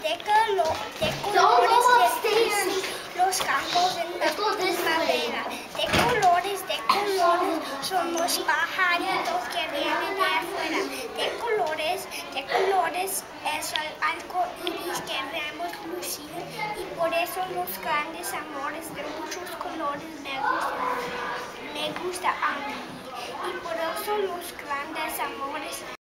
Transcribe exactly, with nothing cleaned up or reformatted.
de, colo, de colores de los campos en la primavera. De colores, de colores, son los pajaritos que vienen de afuera. De colores, de colores, es el arco iris que vemos lucir. Y por eso los grandes amores de muchos colores me gustan, me gusta a mí. Y por eso los grandes amores